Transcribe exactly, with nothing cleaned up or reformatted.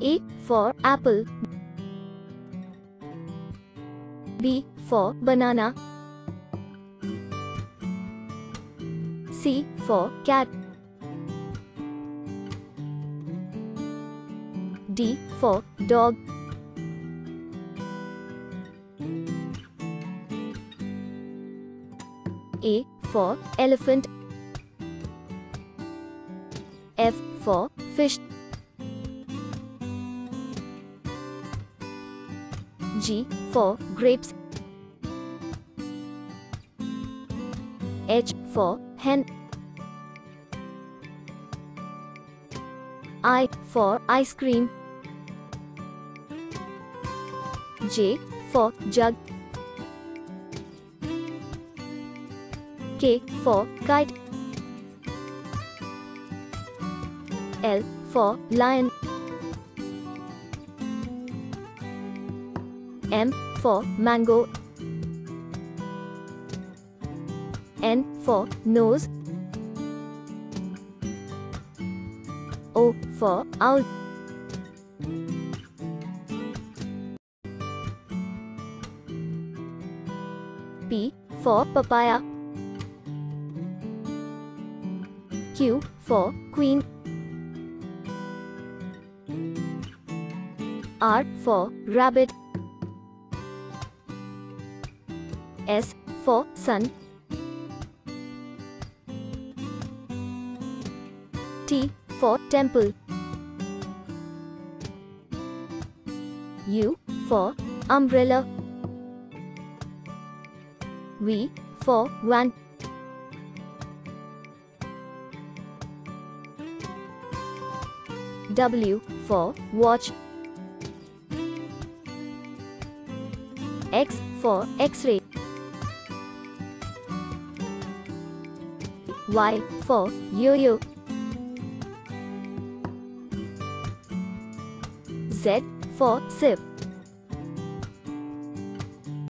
A for apple. B for banana. C for cat. D for dog. A for elephant. F for fish. G for grapes. H for hen. I for ice cream. J for jug. K for kite. L for lion. M for mango. N for nose. O for owl. P for papaya. Q for queen. R for rabbit. S for sun. T for temple. U for umbrella. V for van. W for watch. X for X-ray. Y for yo-yo. Z for zip.